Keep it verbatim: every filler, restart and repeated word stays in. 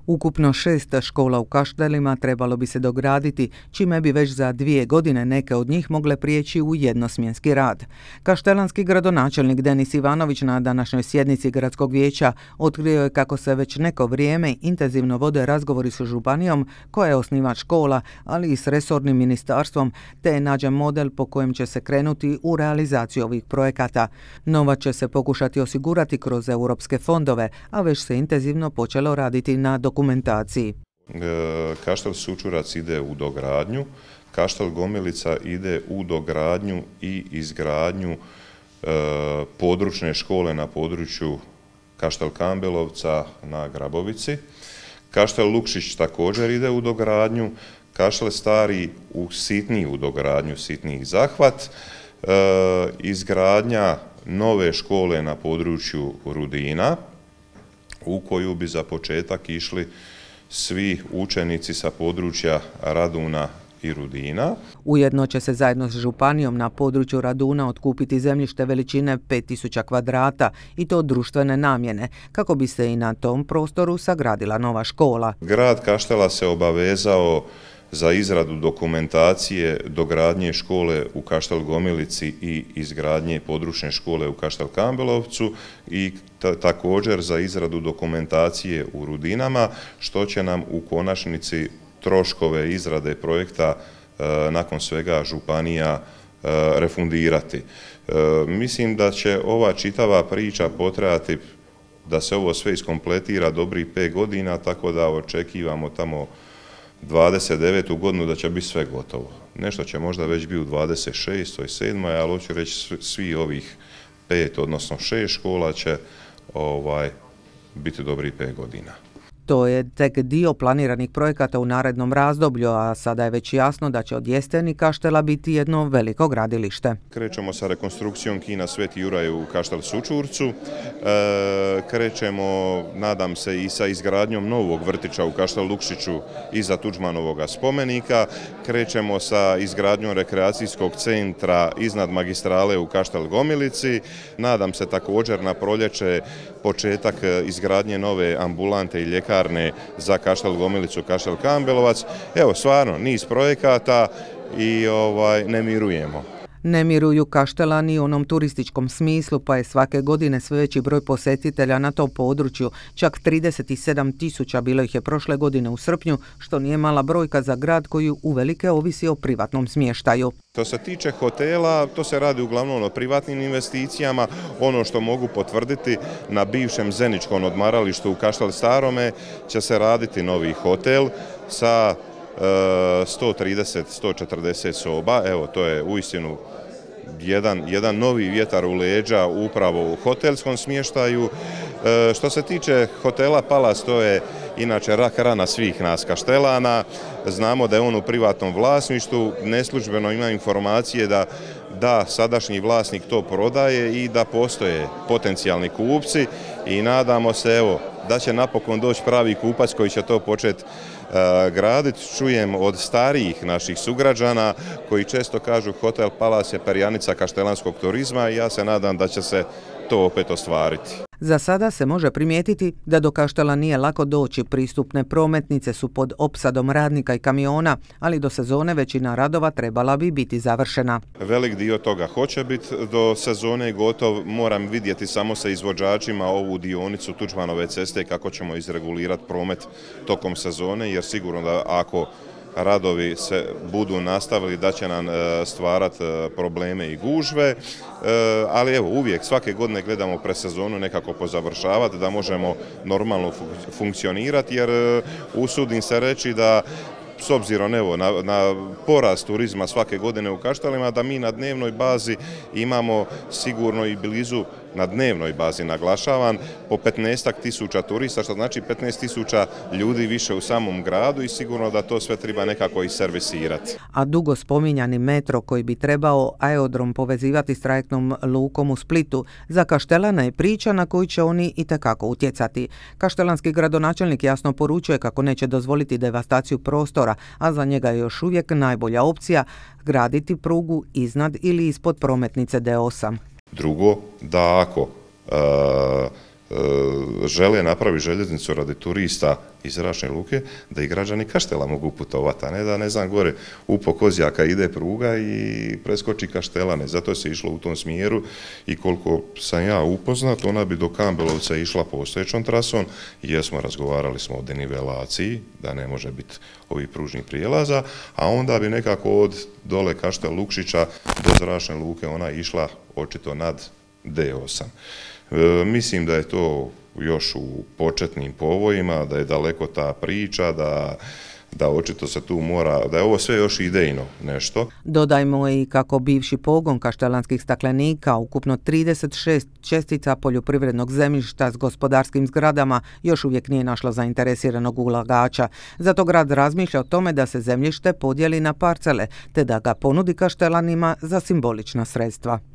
Ukupno šest škola u Kaštelima trebalo bi se dograditi, čime bi već za dvije godine neke od njih mogle prijeći u jednosmjenski rad. Kaštelanski gradonačelnik Denis Ivanović na današnjoj sjednici gradskog vijeća otkrio je kako se već neko vrijeme intenzivno vode razgovori sa županijom, koja je osnivač škola, ali i s resornim ministarstvom, te je nađen model po kojem će se krenuti u realizaciju ovih projekata. Novac će se pokušati osigurati kroz europske fondove, a već se intenzivno počelo raditi na dokumentaciji. Kaštel Sučurac ide u dogradnju, Kaštel Gomilica ide u dogradnju i izgradnju e, područne škole na području Kaštel Kambelovca na Grabovici. Kaštel Lukšić također ide u dogradnju, Kaštel Stari u sitniji u dogradnju, sitniji zahvat, e, izgradnja nove škole na području Rudina, u koju bi za početak išli svi učenici sa područja Raduna i Rudina. Ujedno će se zajedno s županijom na području Raduna otkupiti zemljište veličine pet tisuća kvadrata i to društvene namjene, kako bi se i na tom prostoru sagradila nova škola. Grad Kaštela se obavezao za izradu dokumentacije dogradnje škole u Kaštel Gomilici i izgradnje područne škole u Kaštel Kambelovcu i također za izradu dokumentacije u Rudinama, što će nam u konačnici troškove izrade projekta e, nakon svega županija e, refundirati. E, mislim da će ova čitava priča potrajati da se ovo sve iskompletira dobrih pet godina, tako da očekivamo tamo dvadeset devetu godinu da će biti sve gotovo. Nešto će možda već biti u dvadeset šestoj, sedmoj, ali hoću reći svi ovih pet, odnosno šest škola će ovaj, biti dobrih pet godina. To je tek dio planiranih projekata u narednom razdoblju, a sada je već jasno da će od jeseni Kaštela biti jedno veliko gradilište. Krećemo sa rekonstrukcijom kina Sveti Juraj u Kaštel Sučurcu, e, krećemo, nadam se, i sa izgradnjom novog vrtića u Kaštel Lukšiću iza Tuđmanovog spomenika, krećemo sa izgradnjom rekreacijskog centra iznad magistrale u Kaštel Gomilici, nadam se također na proljeće početak izgradnje nove ambulante i ljekarne za Kaštel Gomilicu, Kaštel Kambelovac. Evo, stvarno, niz projekata i ovaj, ne mirujemo. Ne miruju Kaštelani u onom turističkom smislu, pa je svake godine sve veći broj posjetitelja na tom području. Čak trideset sedam tisuća bilo ih je prošle godine u srpnju, što nije mala brojka za grad koji uvelike ovisi o privatnom smještaju. Što se tiče hotela, to se radi uglavnom o privatnim investicijama. Ono što mogu potvrditi, na bivšem Zeničkom odmaralištu u Kaštel Starome će se raditi novi hotel sa sto trideset do sto četrdeset soba. Evo, to je uistinu jedan, jedan novi vjetar u leđa upravo u hotelskom smještaju. E, što se tiče hotela Palas, to je inače rak rana svih nas Kaštelana. Znamo da je on u privatnom vlasništvu. Neslužbeno ima informacije da da sadašnji vlasnik to prodaje i da postoje potencijalni kupci i nadamo se, evo, da će napokon doći pravi kupac koji će to početi uh, graditi. Čujem od starijih naših sugrađana koji često kažu hotel Palas je perjanica kaštelanskog turizma i ja se nadam da će se to opet ostvariti. Za sada se može primijetiti da do Kaštela nije lako doći, pristupne prometnice su pod opsadom radnika i kamiona, ali do sezone većina radova trebala bi biti završena. Velik dio toga hoće biti do sezone gotov, moram vidjeti samo sa izvođačima ovu dionicu Tuđmanove ceste kako ćemo izregulirati promet tokom sezone, jer sigurno da ako radovi se budu nastavili da će nam stvarati probleme i gužve, ali evo uvijek svake godine gledamo presezonu nekako pozavršavati da možemo normalno funkcionirati, jer usudim se reći da s obzirom evo, na, na porast turizma svake godine u Kaštelima, da mi na dnevnoj bazi imamo sigurno i blizu, na dnevnoj bazi naglašavam, po petnaestak tisuća turista, što znači petnaest tisuća ljudi više u samom gradu i sigurno da to sve treba nekako i servisirati. A dugo spominjani metro koji bi trebao aerodrom povezivati s trajektnom lukom u Splitu, za Kaštelana je priča na koju će oni itekako utjecati. Kaštelanski gradonačelnik jasno poručuje kako neće dozvoliti devastaciju prostora, a za njega je još uvijek najbolja opcija graditi prugu iznad ili ispod prometnice D osam. Drugo, da ako e, žele napraviti željeznicu radi turista iz zračne luke, da i građani Kaštela mogu putovati, a ne da, ne znam, gore u Kozjaka ide pruga i preskoči Kaštelane. Zato se išlo u tom smjeru i koliko sam ja upoznat, ona bi do Kambelovca išla postojećom trasom, jesmo razgovarali smo o denivelaciji, da ne može biti ovih pružnih prijelaza, a onda bi nekako od dole Kaštel Lukšića do zračne luke ona išla očito nad D osam. E, mislim da je to još u početnim povojima, da je daleko ta priča, da da očito se tu mora, da je ovo sve još idejno nešto. Dodajmo i kako bivši pogon kaštelanskih staklenika, ukupno trideset šest čestica poljoprivrednog zemljišta s gospodarskim zgradama, još uvijek nije našlo zainteresiranog ulagača. Zato grad razmišlja o tome da se zemljište podijeli na parcele, te da ga ponudi Kaštelanima za simbolična sredstva.